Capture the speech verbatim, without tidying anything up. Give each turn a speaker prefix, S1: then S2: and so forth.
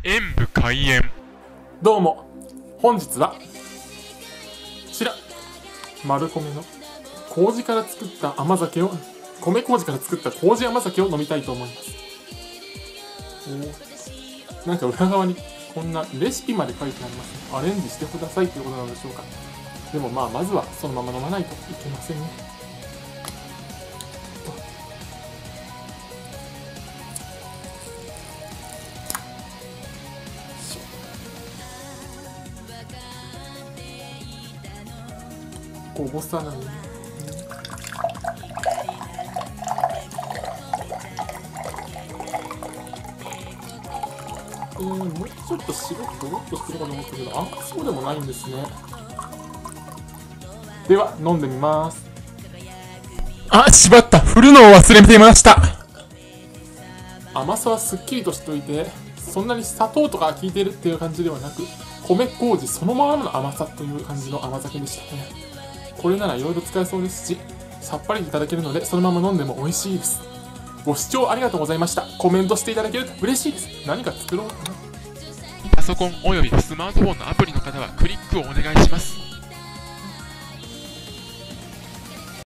S1: 演武開演。
S2: どうも、本日はこちら丸米の麹から作った甘酒を米麹から作った麹甘酒を飲みたいと思います。おなんか裏側にこんなレシピまで書いてありますね。アレンジしてくださいということなのでしょうか。でもまあまずはそのまま飲まないといけませんね。こぼさないね。えー、もうちょっと白くドロッとしてるかと思ったけど、あんまそうでもないんですね。では飲んでみます。
S1: あ、しまった。振るのを忘れていました。
S2: 甘さはすっきりとしておいて、そんなに砂糖とか効いてるっていう感じではなく、米麹そのままの甘さという感じの甘酒でしたね。これならいろいろ使えそうですし、さっぱりいただけるのでそのまま飲んでも美味しいです。ご視聴ありがとうございました。コメントしていただけると嬉しいです。何か作ろうかな。
S1: パソコンおよびスマートフォンのアプリの方はクリックをお願いします。